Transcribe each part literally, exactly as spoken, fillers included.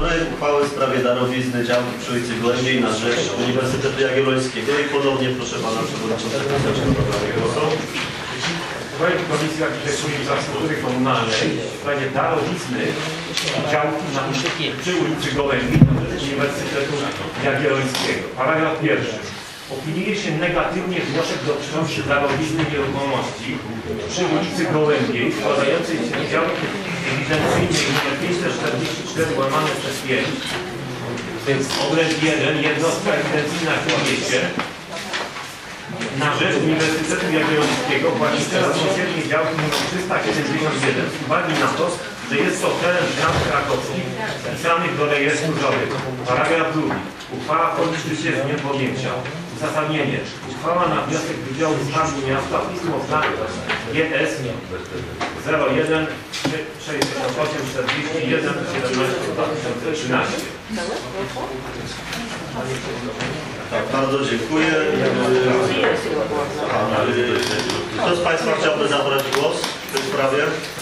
Projekt uchwały w sprawie darowizny działki przy ulicy Gołębiej na rzecz Uniwersytetu Jagiellońskiego. I ponownie proszę pana przewodniczącego o zabranie głosu. Projekt Komisji Architektury i Infrastruktury Komunalnej w sprawie darowizny działki na przy ulicy Gołębiej na rzecz Uniwersytetu Jagiellońskiego. Paragraf pierwszy. Opiniuje się negatywnie wniosek dotyczący darowizny nieruchomości przy ulicy Gołębiej składającej się z działki ewidencyjnej nr pięćset czterdzieści cztery łamane przez pięć, więc obręb jeden, jednostka ewidencyjna w mieście na rzecz Uniwersytetu Jagiellońskiego, właściciela sąsiedniej działki nr trzysta siedemdziesiąt jeden z uwagi na to, że jest to teren zmian krakowskich wpisanych do rejestru żołnierz. Paragraf drugi. Uchwała kończy się z dniem podjęcia. Uzasadnienie. Uchwała na wniosek Wydziału Skarbu Miasta pismo znak G S zero jeden sześćdziesiąt osiem czterdzieści jeden siedemnaście dwa tysiące trzynaście. Tak, bardzo dziękuję. Kto z Państwa chciałby zabrać głos w tej sprawie?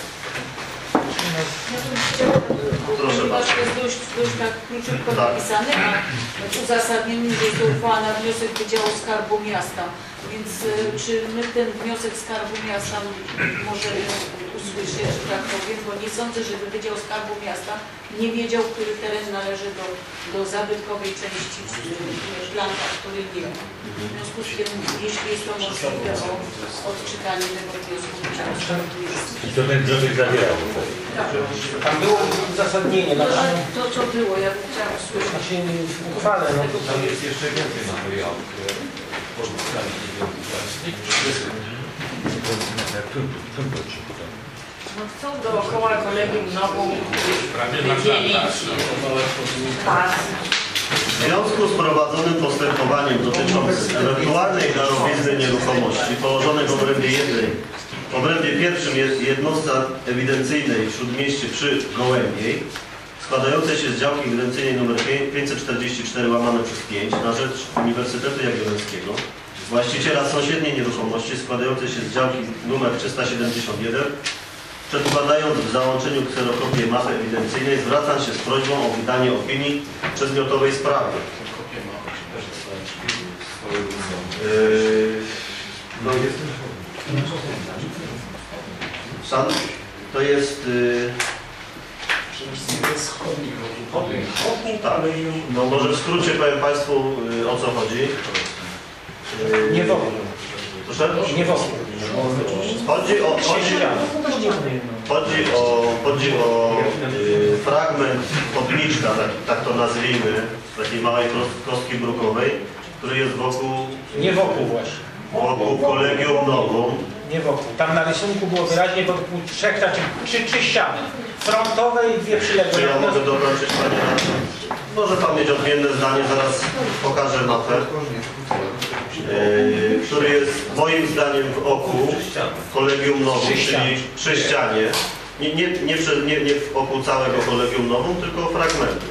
Proszę bardzo. To jest dość, dość tak króciutko Tak. napisane, a w uzasadnieniu jest to uchwała na wniosek Wydziału Skarbu Miasta. Więc y, czy my ten wniosek Skarbu Miasta możemy usłyszeć, że tak powiem, bo nie sądzę, żeby Wydział Skarbu Miasta nie wiedział, który teren należy do, do zabytkowej części Blanka, który nie ma. W związku z tym, jeśli jest to możliwe, o odczytanie tego wniosku Wydziału Skarbu Miasta. I to ten wniosek zawierał. Tam było uzasadnienie, To, no tam to co było, ja bym chciała usłyszeć. się uchwale, no to Tam jest jeszcze więcej materiałów, które można sprawdzić. No chcą dookoła kolegium nową wydzielić pas. W związku z prowadzonym postępowaniem dotyczącym ewentualnej darowizny nieruchomości położonej w obrębie jednej, w obrębie pierwszym jest jednostka ewidencyjnej w Śródmieście przy Gołębiej, składającej się z działki ewidencyjnej nr pięćset czterdzieści cztery łamane przez pięć na rzecz Uniwersytetu Jagiellońskiego, właściciela sąsiedniej nieruchomości składającej się z działki nr trzysta siedemdziesiąt jeden, przedkładając w załączeniu kserokopię mapy ewidencyjnej, zwracam się z prośbą o wydanie opinii w przedmiotowej sprawie. Yy, no jest, San, to jest yy, tak, no może w skrócie powiem Państwu yy, o co chodzi. Yy, nie wokół. Proszę? Nie wokół. Chodzi o, chodzi, chodzi o, chodzi o y, fragment podniczka, tak, tak to nazwijmy, takiej małej kostki brukowej, który jest wokół, Nie wokół właśnie. wokół Kolegium Novum. Nie wokół. Tam na rysunku było wyraźnie wokół trzech takich, trzy, trzy ściany. Frontowe i dwie przyległe. Czy ja mogę dokończyć, Panie Radny? Może Pan mieć odmienne zdanie, zaraz pokażę mapę. Yy, który jest moim zdaniem w oku Kolegium Novum, czyli przy ścianie. Nie, nie, nie, przy, nie, nie wokół całego Kolegium Novum, tylko fragmentu.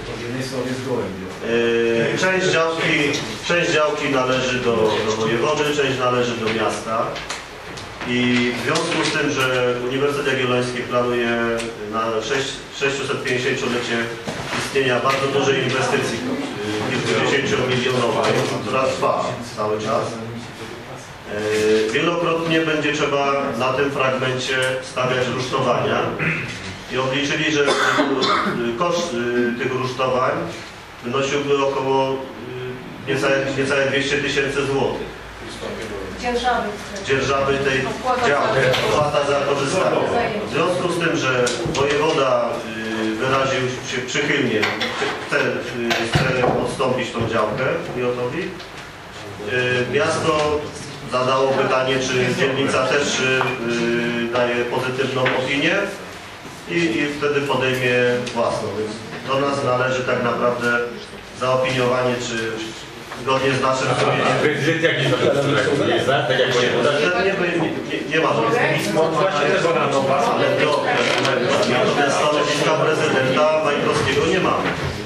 Yy, część, działki, część działki należy do, do wojewody, część należy do miasta. I w związku z tym, że Uniwersytet Jagielloński planuje na sześćset-pięćdziesięciolecie istnienia bardzo dużej inwestycji, kilkudziesięciomilionowej, która trwa cały czas. Wielokrotnie będzie trzeba na tym fragmencie stawiać rusztowania i obliczyli, że koszt tych rusztowań wynosiłby około niecałe, niecałe dwieście tysięcy złotych. Dzierżawy. Dzierżawy tej działki, opłata za korzystanie. W związku z tym, że wojewoda wyraził się przychylnie, chce, chce odstąpić tą działkę Miotowi, miasto zadało pytanie, czy dzielnica też daje pozytywną opinię i, i wtedy podejmie własną. Więc do nas należy tak naprawdę zaopiniowanie, czy zgodnie z naszym sumieniem. Prezydent jakiś jest, tak jak wojewoda? Nie, nie, nie ma to. Ale to, natomiast stanowiska prezydenta Majkowskiego nie mamy.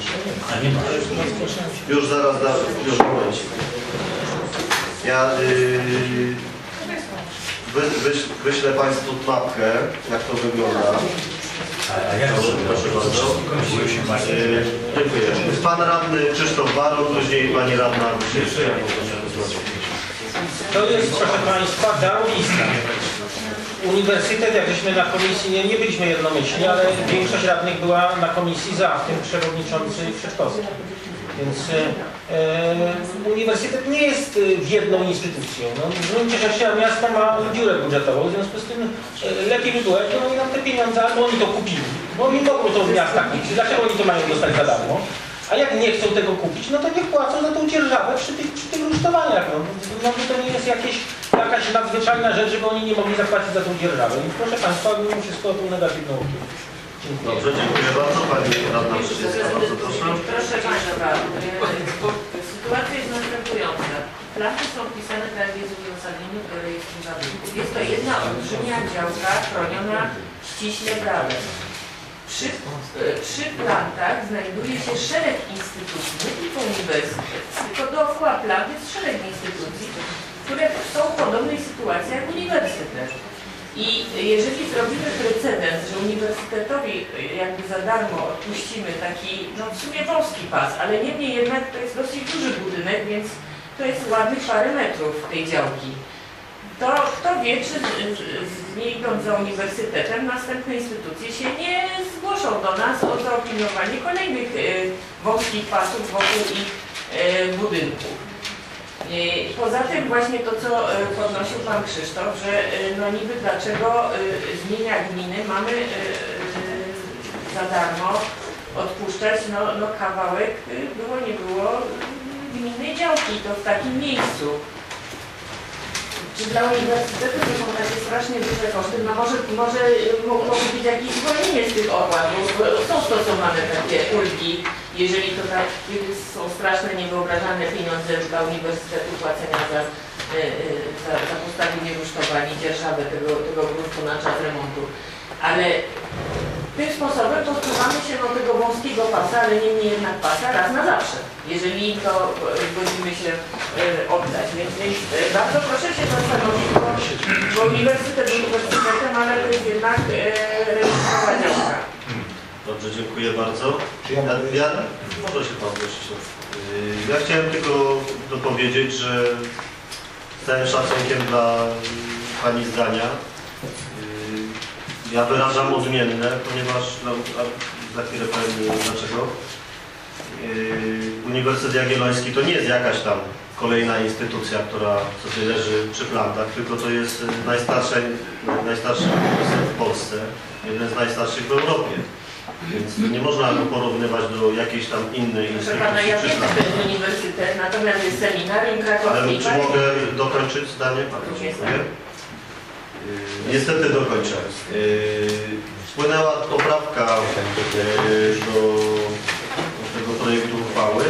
Już zaraz, już momencie. Ja yy, wy, wyś, wyślę Państwu mapkę, jak to wygląda. Proszę, proszę bardzo. E, Dziękuję. Pan radny Krzysztof Baron, później pani radna Wyszewska. To jest, proszę Państwa, darowizna. Uniwersytet, jak żeśmy na komisji, nie, nie byliśmy jednomyślni, ale większość radnych była na komisji za, w tym przewodniczący Krzeczkowski. Więc e, uniwersytet nie jest jedną instytucją. No, w gruncie rzeczy miasto ma dziurę budżetową, w związku z tym e, lepiej by było, jakby oni nam te pieniądze, albo oni to kupili, bo oni mogą to w miastach kupić. Dlaczego oni to mają dostać za darmo? A jak nie chcą tego kupić, no to niech płacą za tą dzierżawę przy tych, przy tych rusztowaniach. No, no to nie jest jakieś, jakaś nadzwyczajna rzecz, żeby oni nie mogli zapłacić za tą dzierżawę. I proszę Państwa, mimo wszystko o tą negatywną opinię. Dziękuję. Dobrze, dziękuję bardzo. Pani radna Wyszewska, bardzo proszę. Proszę Państwa, sytuacja jest następująca. Plany są wpisane tak jak jest w uzasadnieniu do rejestru zabytków. Jest to jedna olbrzymia działka chroniona ściśle prawem. Przy, przy plantach znajduje się szereg instytucji, nie tylko uniwersytet, tylko dookoła plant jest szereg instytucji, które są w podobnej sytuacji jak uniwersytet. I jeżeli zrobimy precedens, że uniwersytetowi jakby za darmo odpuścimy taki, no w sumie wąski pas, ale niemniej jednak to jest dosyć duży budynek, więc to jest ładnych parę metrów tej działki. To kto wie, czy z, z nie idąc za uniwersytetem, następne instytucje się nie zgłoszą do nas o zaopiniowanie kolejnych y, wąskich pasów wokół ich y, budynków. Y, poza tym właśnie to, co y, podnosił Pan Krzysztof, że y, no niby dlaczego y, z mienia gminy mamy y, y, za darmo odpuszczać no, no kawałek, y, było nie było, y, gminnej działki, to w takim miejscu. Czy dla uniwersytetu to są takie strasznie duże koszty? No może, może mogło być jakieś zwolnienie z tych opłat, bo są stosowane takie ulgi, jeżeli to tak, kiedy są straszne, niewyobrażalne pieniądze dla uniwersytetu płacenia za, za, za postawienie rusztowań i dzierżawę tego, tego gruntu na czas remontu. Ale tym sposobem pozbywamy się do tego wąskiego pasa, ale niemniej jednak pasa raz na zawsze, jeżeli to zgodzimy się e, oddać. Więc, więc e, bardzo proszę się zastanowić, bo, bo uniwersytet uniwersytetem, ale to jest jednak rejestrowa działka. Dobrze, dziękuję bardzo. Ja, ja, może się Pan prosić. Ja chciałem tylko dopowiedzieć, że z całym szacunkiem dla Pani zdania, ja wyrażam odmienne, ponieważ no, za chwilę powiem dlaczego. Yy, Uniwersytet Jagielloński to nie jest jakaś tam kolejna instytucja, która sobie leży przy plantach, tylko to jest najstarszy, najstarszy uniwersytet w Polsce, jeden z najstarszych w Europie. Więc nie można go porównywać do jakiejś tam innej Proszę instytucji. Pana, ja wiem, że to jest uniwersytet, natomiast jest seminarium krakowskie. Ale czy mogę dokończyć zdanie? Bardzo dziękuję. Niestety dokończę. Wpłynęła poprawka do, do tego projektu uchwały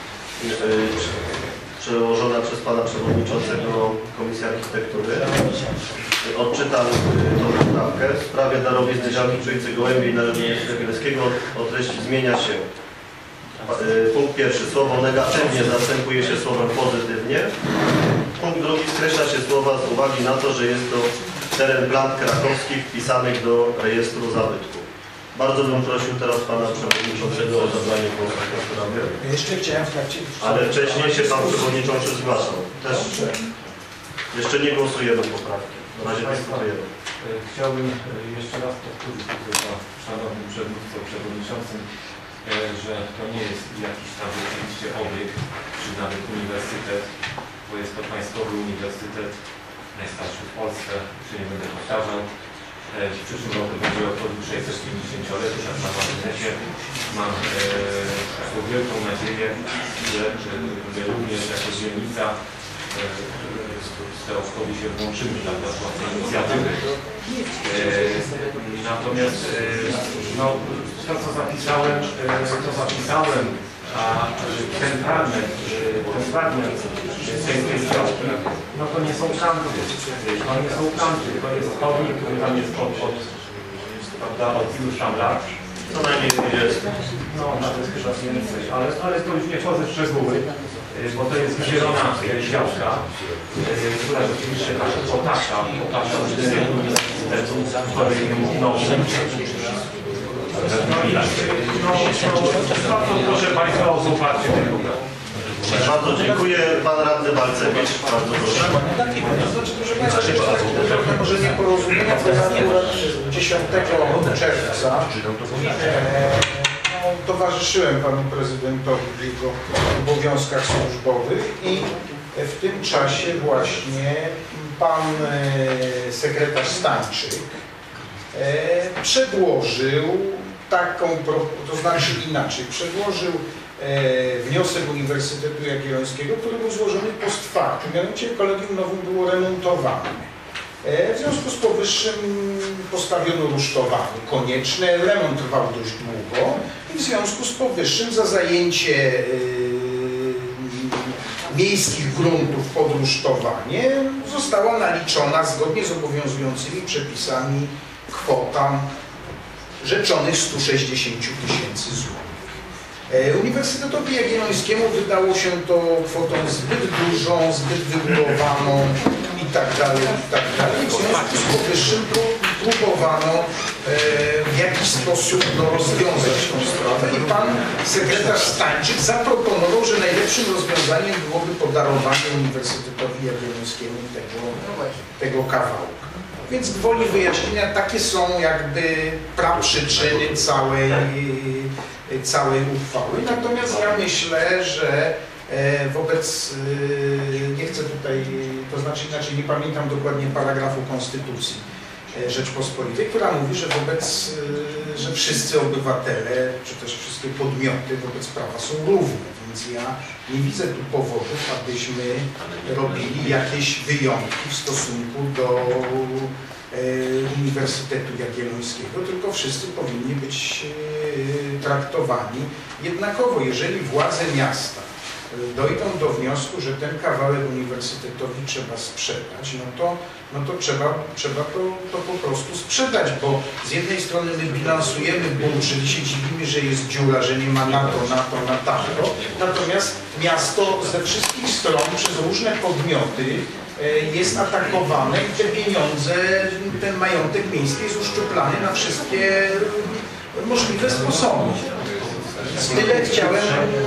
przełożona przez Pana Przewodniczącego Komisji Architektury. Odczytam tą poprawkę. W sprawie darowizny działki przy ulicy Gołębiej na Uniwersytetu Jagiellońskiego o treść zmienia się. Punkt pierwszy. Słowo negatywnie zastępuje się słowem pozytywnie. Punkt drugi. Skreśla się słowa z uwagi na to, że jest to teren plant krakowskich wpisanych do rejestru zabytków. Bardzo bym prosił teraz Pana Przewodniczącego o zabranie głosu w tej sprawie. Jeszcze chciałem w trakcie... Ale wcześniej się Pan Przewodniczący zgłaszał. Też jeszcze nie głosujemy poprawki. Na razie dyskutujemy. Chciałbym jeszcze raz powtórzyć za Szanownym Przewodniczącym, Przewodniczącym, że to nie jest jakiś tam rzeczywiście obieg, czy nawet uniwersytet, bo jest to państwowy uniwersytet, najstarszy w Polsce, czy nie będę powtarzał. W przyszłym roku będzie obchodził sześćset pięćdziesięciolecie, tak na marginesie. Mam e, taką wielką nadzieję, że, że my również jako dzielnica e, z tej szkoły się włączymy dla tej inicjatywy. E, natomiast e, no, to co zapisałem, e, to zapisałem, a centralne, ten fragment tej tej działki, no to nie są planty, to nie są planty, to jest chodnik, który tam jest pod, pod prawda, od iluś tam lat. Co najmniej dwadzieścia. No, nawet chyba więcej, ale, ale to już nie wchodzę w szczegóły, bo to jest zielona działka, która rzeczywiście tak potasza, potasza budynku uniwersytetu, który no, Bardzo proszę Państwa o poparcie tego. Bardzo dziękuję. Pan radny Balcewicz, bardzo proszę. Znaczy, proszę Państwa, trochę może nieporozumienia, bo akurat dziesiątego czerwca e, no, towarzyszyłem panu prezydentowi w jego obowiązkach służbowych i w tym czasie właśnie pan e, sekretarz Stańczyk e, przedłożył taką, to znaczy inaczej, przedłożył wniosek Uniwersytetu Jagiellońskiego, który był złożony post factum, mianowicie Kolegium Novum było remontowane. W związku z powyższym postawiono rusztowanie konieczne, remont trwał dość długo i w związku z powyższym za zajęcie miejskich gruntów pod rusztowanie została naliczona zgodnie z obowiązującymi przepisami kwota rzeczonych stu sześćdziesięciu tysięcy złotych. Uniwersytetowi Jagiellońskiemu wydało się to kwotą zbyt dużą, zbyt wygórowaną i tak dalej, i tak dalej. W związku z powyższym próbowano e, w jakiś sposób no, rozwiązać tę sprawę i pan sekretarz Stańczyk zaproponował, że najlepszym rozwiązaniem byłoby podarowanie Uniwersytetowi Jagiellońskiemu tego, tego kawałka. Więc gwoli wyjaśnienia takie są jakby praprzyczyny całej całej uchwały. Natomiast ja myślę, że wobec, nie chcę tutaj, to znaczy inaczej nie pamiętam dokładnie paragrafu Konstytucji Rzeczpospolitej, która mówi, że wobec, że wszyscy obywatele, czy też wszystkie podmioty wobec prawa są równe. Więc ja nie widzę tu powodów, abyśmy robili jakieś wyjątki w stosunku do Uniwersytetu Jagiellońskiego, tylko wszyscy powinni być traktowani jednakowo. Jeżeli władze miasta dojdą do wniosku, że ten kawałek uniwersytetowi trzeba sprzedać, no to, no to trzeba, trzeba to, to po prostu sprzedać, bo z jednej strony my bilansujemy budżet i się dziwimy, że jest dziura, że nie ma na to, na to, na tamto, natomiast miasto ze wszystkich stron przez różne podmioty jest atakowane i te pieniądze, ten majątek miejski jest uszczuplany na wszystkie możliwe sposoby. Tyle chciałem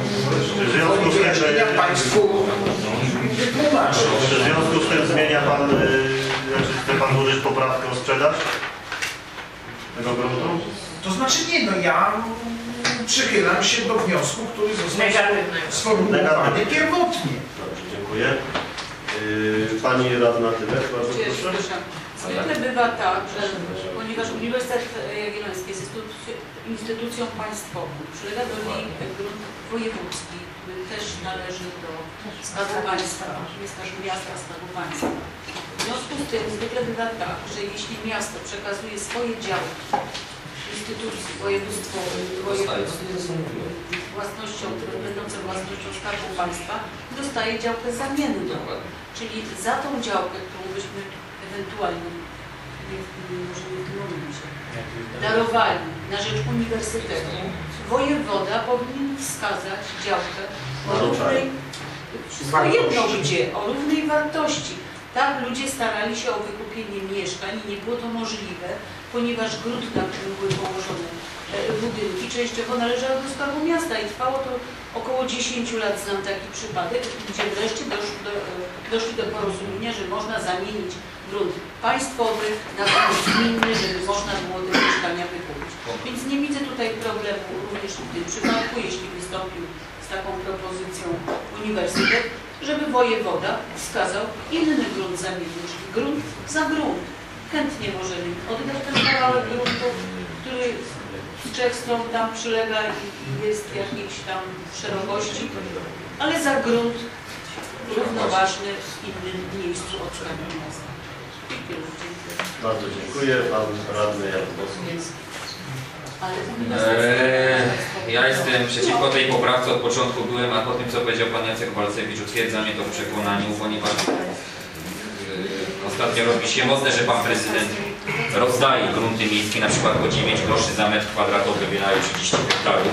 wyjaśnienia Państwu wytłumaczyć. Czy w związku z tym zmienia Pan, znaczy chce Pan złożyć poprawkę o sprzedaż tego gruntu? To znaczy nie, no ja przychylam się do wniosku, który został sformułowany pierwotnie. Dobrze, dziękuję. Pani radna Tybek, bardzo proszę. Zwykle bywa tak, że ponieważ Uniwersytet Jagielloński jest instytucją państwową, przylega do niej grunt wojewódzki, który też należy do Skarbu Państwa, jest też miasta Skarbu Państwa. W związku z tym zwykle bywa tak, że jeśli miasto przekazuje swoje działki instytucji województwo, województwo własnością, będące własnością Skarbu Państwa, dostaje działkę zamienną. Czyli za tą działkę, którą byśmy ewentualnie, nie, może nie w tym momencie, darowali na rzecz uniwersytetu, wojewoda powinien wskazać działkę o równej, wszystko jedno gdzie, o równej wartości. Tak ludzie starali się o wykupienie mieszkań i nie było to możliwe, ponieważ grunt, na którym były położone budynki częściowo należały do Skarbu Miasta i trwało to około dziesięciu lat, znam taki przypadek, gdzie wreszcie doszli do, doszli do porozumienia, że można zamienić grunt państwowy na grunt gminny, żeby można było te mieszkania wykupić. Więc nie widzę tutaj problemu również w tym przypadku, jeśli wystąpił z taką propozycją uniwersytet, żeby wojewoda wskazał inny grunt zamienny, czyli grunt za grunt. Chętnie możemy oddać ten kawałek gruntu, który z trzech stron tam przylega i jest jakiejś tam szerokości, ale za grunt równoważny w innym miejscu od Skarbu Miasta. Bardzo dziękuję. Pan radny Jakubowski. Eee, ja jestem przeciwko tej poprawce, od początku byłem, a po tym co powiedział pan Jacek Balcewicz utwierdza mnie to w przekonaniu, ponieważ e, ostatnio robi się modne, że pan prezydent rozdaje grunty miejskie na przykład po dziewięć groszy za metr kwadratowy, wydaje trzydzieści hektarów.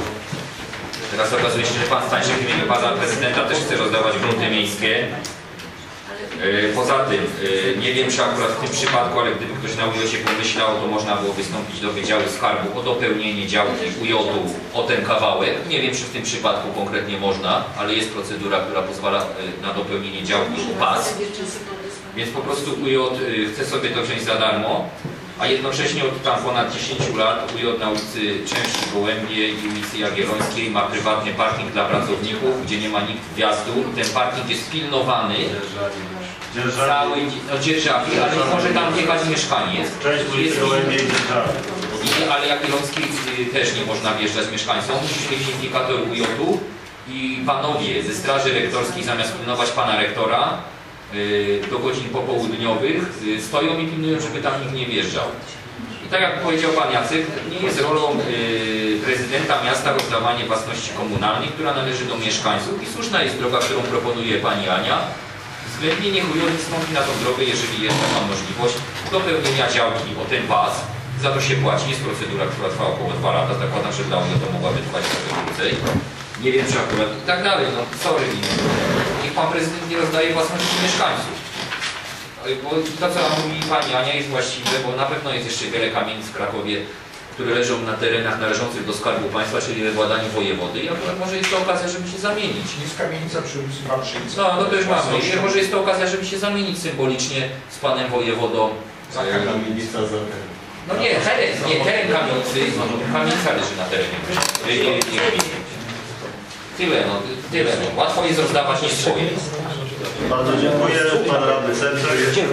Teraz okazuje się, że pan Stańczyk w imieniu pana prezydenta też chce rozdawać grunty miejskie. Poza tym, nie wiem czy akurat w tym przypadku, ale gdyby ktoś na ujocie pomyślał, to można było wystąpić do Wydziału Skarbu o dopełnienie działki ujotu o ten kawałek. Nie wiem czy w tym przypadku konkretnie można, ale jest procedura, która pozwala na dopełnienie działki o pas. Więc po prostu U J chce sobie to wziąć za darmo, a jednocześnie od tam ponad dziesięciu lat U J na ulicy Części Gołębie i ulicy Jagiellońskiej ma prywatny parking dla pracowników, gdzie nie ma nikt wjazdu. Ten parking jest pilnowany. Cały, no dzierżawi, ale nie może tam wjechać mieszkaniec. Część ulicy Gołębie i dzierżawi. Ale Jagiellońskiej też nie można wjeżdżać mieszkańcom. Musi mieć identyfikator U J-u i panowie ze Straży Rektorskiej zamiast pilnować pana rektora do godzin popołudniowych stoją i pilnują, żeby tam nikt nie wjeżdżał. I tak jak powiedział pan Jacek, nie jest rolą prezydenta miasta rozdawanie własności komunalnej, która należy do mieszkańców i słuszna jest droga, którą proponuje pani Ania. Względnie niech U J wstąpi na tą drogę, jeżeli jest taka możliwość dopełnienia działki o ten pas. Za to się płaci. Jest procedura, która trwa około dwa lata. Zakładam, że dla U J to mogłaby trwać trochę krócej. Nie wiem, czy akurat i tak dalej. No sorry. Niech pan prezydent nie rozdaje własności mieszkańców. Bo to, co mówi pani Ania, jest właściwe, bo na pewno jest jeszcze wiele kamienic w Krakowie, które leżą na terenach należących do Skarbu Państwa, czyli we władaniu wojewody. I akurat może jest to okazja, żeby się zamienić. Jest kamienica przy ulicy Warszyńskiej. No, no to już mamy. I może jest to okazja, żeby się zamienić symbolicznie z panem wojewodą. Taka kamienica za ten. No nie, teren, nie, teren kamienicy, kamienica leży na terenie. Nie, nie, nie. Tyle, no, tyle. No. Łatwo jest rozdawać niż swoje. Bardzo dziękuję. Pan radny Serce.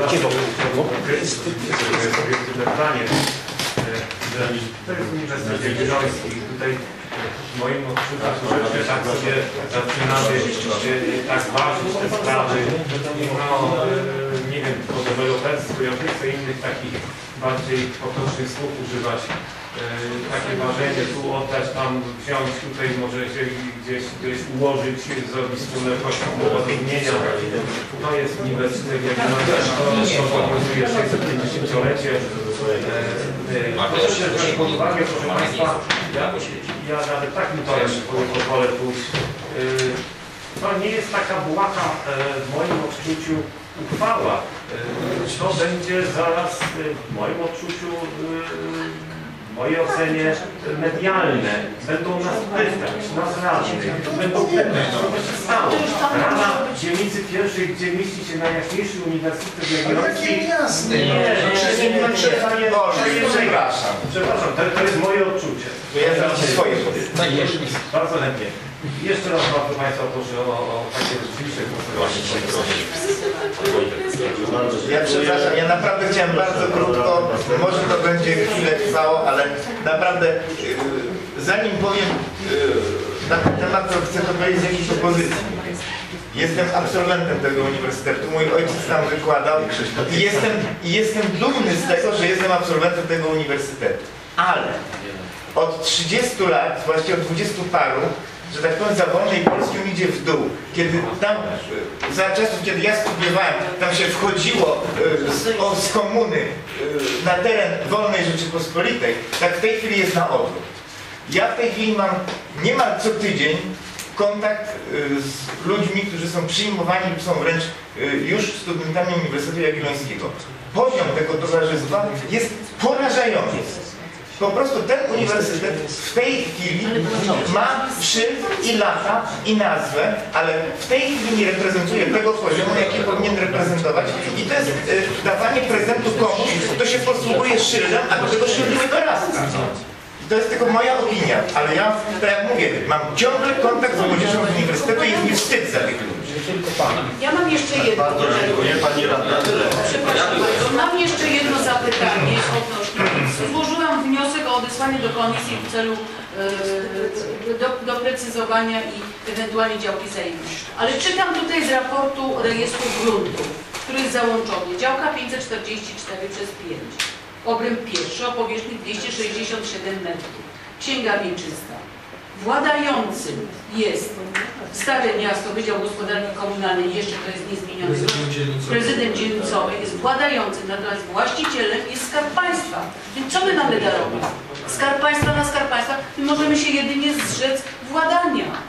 Obiektywne pytanie. To jest Uniwersytet Jagielloński. Tutaj w moim odczuciu, że tak sobie zaczynamy tak ważyć te sprawy. No, nie wiem, po dewelopersku, ja nie chcę innych takich bardziej potocznych słów używać. Takie ważenie tu oddać, tam wziąć, tutaj może się gdzieś, gdzieś ułożyć, zrobić wspólne porozumienia. No jest Uniwersytet Jagielloński, to obowiązuje sześćsetpięćdziesięciolecie. Proszę się wziąć pod uwagę, proszę Państwa, ja, ja nawet takim torem pozwolę pójść. To nie jest taka błaha w moim odczuciu uchwała. To będzie zaraz w moim odczuciu, w mojej ocenie medialne. Będą nas pytać, nas radnych, będą pytać, co by się stało. Rada dzielnicy pierwszej, gdzie mieści się najjaśniejszy Uniwersytet Jagielloński. Jasne. Nie, nie, nie, nie, nie. Przepraszam. Przepraszam, to, to jest moje odczucie. Ja znam swoje powiedzenie. Bardzo chętnie. Jeszcze raz bardzo Państwa proszę o, o takie rzeczywiście głosowanie. Ja przepraszam, ja naprawdę chciałem bardzo krótko, może to będzie chwilę trwało, ale naprawdę yy, zanim powiem yy, na ten temat, to chcę to powiedzieć z jakiejś opozycji. Jestem absolwentem tego uniwersytetu, mój ojciec tam wykładał i jestem, i jestem dumny z tego, że jestem absolwentem tego uniwersytetu. Ale od trzydziestu lat, właściwie od dwudziestu paru, że tak powiem, za wolnej Polski on idzie w dół. Kiedy tam, za czasów, kiedy ja studiowałem, tam się wchodziło y, z, o, z komuny y, na teren wolnej Rzeczypospolitej, tak w tej chwili jest na odwrót. Ja w tej chwili mam niemal co tydzień kontakt y, z ludźmi, którzy są przyjmowani lub są wręcz y, już studentami Uniwersytetu Jagiellońskiego. Poziom tego towarzystwa jest porażający. Po prostu ten uniwersytet w tej chwili ma szyld i lata i nazwę, ale w tej chwili nie reprezentuje tego poziomu, jaki powinien reprezentować. I to jest y, dawanie prezentu komuś, kto się posługuje szyldem, a do tego szyldu nie dorasta. To jest tylko moja opinia, ale ja, tak jak mówię, mam ciągle kontakt z młodzieżą z uniwersytetu i jest mi wstyd za tych ludzi. Ja mam jeszcze jedno. Bardzo dziękuję Pani Radna. Przepraszam bardzo. Mam jeszcze jedno zapytanie odnośnie. Złożyłam wniosek o odesłanie do komisji w celu yy, do, doprecyzowania i ewentualnie działki zajęć. Ale czytam tutaj z raportu rejestru gruntów, który jest załączony. Działka pięćset czterdzieści cztery przez pięć. Obręb pierwszy o powierzchni dwieście sześćdziesiąt siedem metrów. Księga wieczysta. Władającym jest Stare Miasto, Wydział Gospodarki Komunalnej, jeszcze to jest niezmienione. Prezydent dzielnicowy jest władającym, natomiast właścicielem jest Skarb Państwa. Więc co my mamy darować? Skarb Państwa na Skarb Państwa, my możemy się jedynie zrzec władania.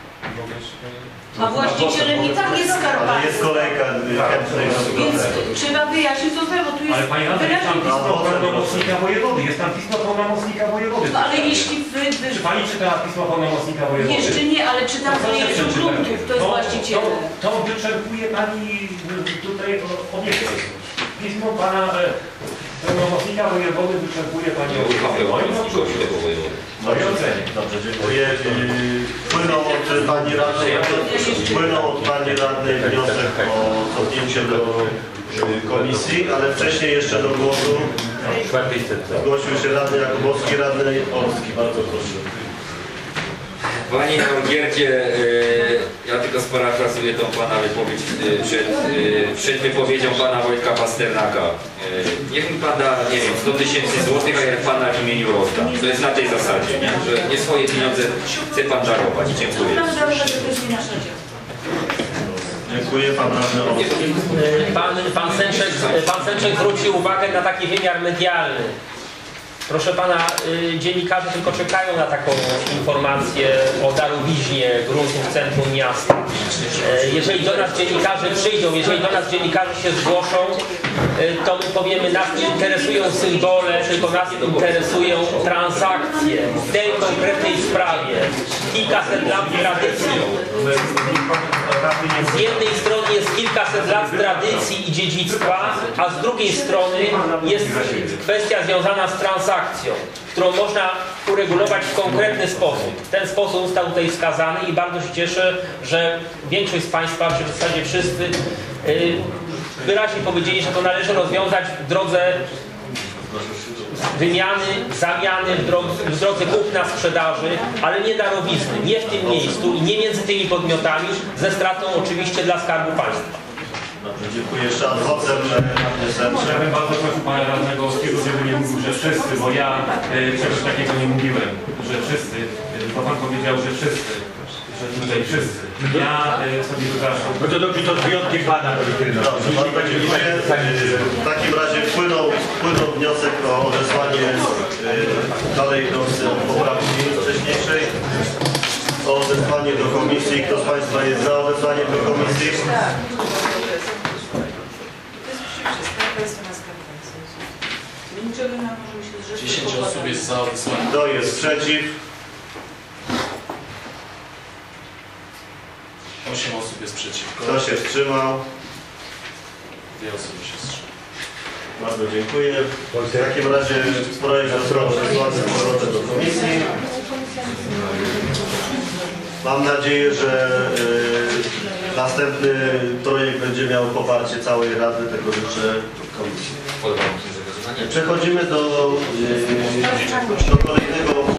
A właścicielem i tak jest Skarb Ale jest Państwa. kolejka chętnych. Więc trzeba wyjaśnić to znowu, tu Ale jest Pani Rado, jest tam wyraźnie. pismo pełnomocnika wojewody, jest tam pismo pełnomocnika wojewody. No ale jeśli wy, wy Czy Pani czytała pismo pełnomocnika wojewody? jeszcze nie, ale czy tam To proszę rejestru przeczytać. gruntów, to jest To- właścicielem. To, to wyczerpuje Pani tutaj obiekt. Pismo Pana e, pełnomocnika wojewody wyczerpuje Pani Chyba obiekt. pełnomocnikowi tego wojewody. Moje ocenie. Dobrze, dziękuję. Yy, Płynął od Pani Radnej, płynął od Pani Radnej wniosek o cofnięcie do yy, komisji, ale wcześniej jeszcze do głosu W czwartej setce. zgłosił się Radny Jakubowski, Radny Olski. Bardzo proszę. Panie Norgierdzie, e, ja tylko sparafrazuję tą Pana wypowiedź e, przed, e, przed wypowiedzią Pana Wojtka Pasternaka. E, niech mi Pan da, nie wiem, sto tysięcy złotych, a ja Pana w imieniu rozdam. To jest na tej zasadzie, nie? Że nie swoje pieniądze chce Pan darować. Dziękuję. Tam darować, że to jest nie nasza działka. Dziękuję. Pan Radny Olski. Pan, pan, Sęczek, pan Sęczek zwrócił uwagę na taki wymiar medialny. Proszę pana, y, dziennikarze tylko czekają na taką informację o darowiźnie gruntów w centrum miasta. E, jeżeli do nas dziennikarze przyjdą, jeżeli do nas dziennikarze się zgłoszą, y, to my powiemy, nas nie interesują symbole, tylko nas interesują transakcje w tej konkretnej sprawie. Kilkaset lat tradycji. Z jednej strony jest kilkaset lat tradycji i dziedzictwa, a z drugiej strony jest kwestia związana z transakcją, którą można uregulować w konkretny sposób. Ten sposób został tutaj wskazany i bardzo się cieszę, że większość z Państwa, czy w zasadzie wszyscy, yy, wyraźnie powiedzieli, że to należy rozwiązać w drodze wymiany, zamiany, w drodze, w drodze kupna, sprzedaży, ale nie darowizny, nie w tym miejscu i nie między tymi podmiotami, ze stratą oczywiście dla Skarbu Państwa. Dobrze, dziękuję. Jeszcze ad vocem Radny Ja Sęczek. bym bardzo prosił Pana Radnego Olskiego, żeby nie mówił, że wszyscy, bo ja e, czegoś takiego nie mówiłem, że wszyscy, e, bo Pan powiedział, że wszyscy, że tutaj wszyscy. Ja e, sobie wypraszam. No to dobrze, to z wyjątkiem Pana. Dobrze, bardzo dziękuję. W takim razie wpłynął, wpłynął wniosek o odesłanie yy, dalej idący od poprawki wcześniejszej. O odesłanie do komisji. Kto z Państwa jest za odesłaniem do komisji? Niczego nie możemy się zrzec. dziesięć osób jest za odesłaniem. Kto jest przeciw? osiem osób jest przeciwko. Kto się wstrzymał? Dwie osoby się wstrzymały. Bardzo dziękuję. W takim razie projekt został odesłany z powrotem do komisji. Mam nadzieję, że y, następny projekt będzie miał poparcie całej Rady, tego życzę komisji. Pod warunkiem, że wykonanie. Przechodzimy do, y, do kolejnego